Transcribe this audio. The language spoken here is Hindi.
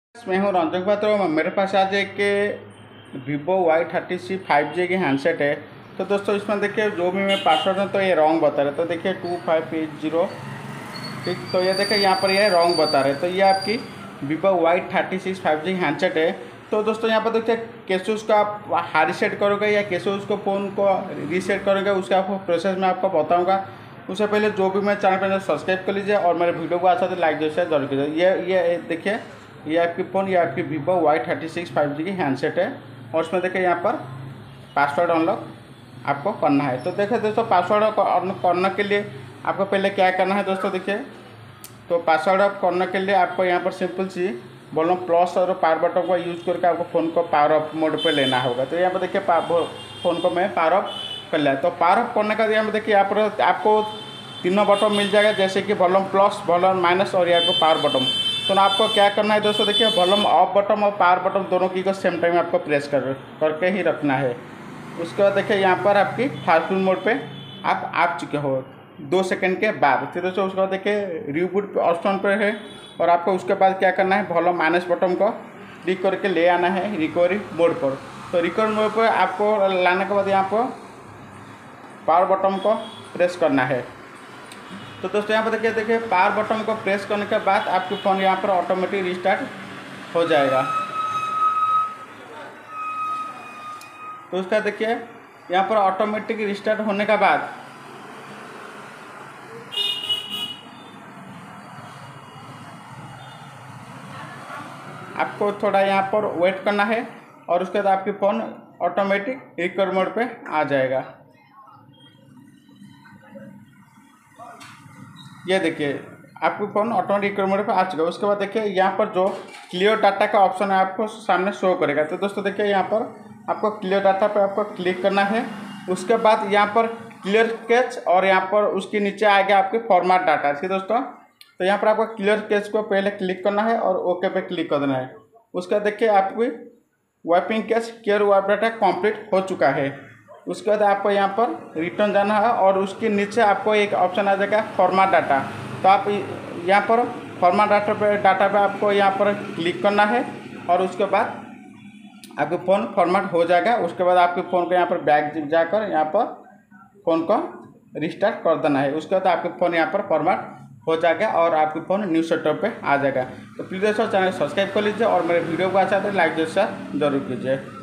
मैं हूँ रंजन पात्र। मेरे पास आज एक Vivo Y30C 5G की हैंडसेट है। तो दोस्तों इसमें देखिए जो भी मैं पासवर्ड है तो ये रॉन्ग बता रहे, तो देखिए 2580 ठीक। तो ये देखिए यहाँ पर ये रॉन्ग बता रहे, तो ये आपकी Vivo Y30C 5G हैंडसेट है। तो दोस्तों यहाँ पर देखिए कैसे उसका आप हार्ड रीसेट करोगे या कैसे उसको फ़ोन को रीसेट करोगे, उसका आपको प्रोसेस मैं आपको बताऊँगा। उससे पहले जो भी मेरे चैनल पर सब्सक्राइब कर लीजिए और मेरे वीडियो को अच्छा तो लाइक जैसे जरूर कीजिए। ये देखिए ये आपकी फ़ोन, ये आपकी Vivo Y30C 5G की हैंडसेट है और उसमें देखिए यहाँ पर पासवर्ड अनलॉक आपको करना है। तो देखिए दोस्तों पासवर्ड अनलॉक करने के लिए आपको पहले क्या करना है दोस्तों, देखिए तो पासवर्ड अप करने के लिए आपको यहाँ पर सिंपल सी बोलो प्लस और पावर बटन को यूज़ करके आपको फ़ोन को पावर ऑफ मोड पे लेना होगा। तो यहाँ पर देखिए फ़ोन को मैं पावर ऑफ कर लिया। तो पावर ऑफ करने का यहाँ पर देखिए यहाँ पर आपको तीनों बटन मिल जाएगा, जैसे कि वॉल्यूम प्लस, वॉल्यूम माइनस और यहाँ पर पावर बटन। तो आपको क्या करना है दोस्तों, देखिए वॉल्यूम ऑफ बटन और पावर बटन दोनों की को सेम टाइम आपको प्रेस करके ही रखना है। उसके बाद देखिए यहाँ पर आपकी फास्ट मोड पे आप आ चुके हो 2 सेकंड के बाद। फिर दोस्तों उसके बाद देखिए रिबूट ऑप्शन पर है और आपको उसके बाद क्या करना है, वॉल्यूम माइनस बटन को क्लिक करके ले आना है रिकवरी मोड पर। तो रिकवरी मोड पर आपको लाने के बाद यहाँ पर पावर बटन को प्रेस करना है। तो दोस्तों यहाँ पर देखिए पावर बटन को प्रेस करने के बाद आपके फ़ोन यहाँ पर ऑटोमेटिक रिस्टार्ट हो जाएगा। तो उसका देखिए यहाँ पर ऑटोमेटिक रिस्टार्ट होने के बाद आपको थोड़ा यहाँ पर वेट करना है और उसके बाद आपकी फ़ोन ऑटोमेटिक रिकवर मोड पे आ जाएगा। ये देखिए आपको फ़ोन ऑटोमेटिक रिकवर मोड पे आ चुका है। उसके बाद देखिए यहाँ पर जो क्लियर डाटा का ऑप्शन है आपको सामने शो करेगा। तो दोस्तों देखिए यहाँ पर आपको क्लियर डाटा पे आपको क्लिक करना है। उसके बाद यहाँ पर क्लियर कैच और यहाँ पर उसके नीचे आएगा आपके फॉर्मेट डाटा। ठीक है दोस्तों, तो यहाँ पर आपको क्लियर कैच को पहले क्लिक करना है और ओके पे क्लिक कर देना है। उसके बाद देखिए आपकी wiping cache clear wipe data complete हो चुका है। उसके बाद आपको यहाँ पर रिटर्न जाना है और उसके नीचे आपको एक ऑप्शन आ जाएगा फॉर्मेट डाटा। तो आप यहाँ पर फॉर्मेट डाटा पे आपको यहाँ पर क्लिक करना है और उसके बाद आपके फ़ोन फॉर्मेट हो जाएगा। उसके बाद आपके फ़ोन को यहाँ पर बैक जाकर यहाँ पर फ़ोन को रिस्टार्ट कर देना है। उसके बाद आपके फ़ोन यहाँ पर फॉर्मेट हो जाएगा और आपके फ़ोन न्यू सेटअप पे आ जाएगा। तो प्लीज़ दोस्तों चैनल सब्सक्राइब कर लीजिए और मेरे वीडियो को अच्छा तो लाइक जैसा जरूर कीजिए।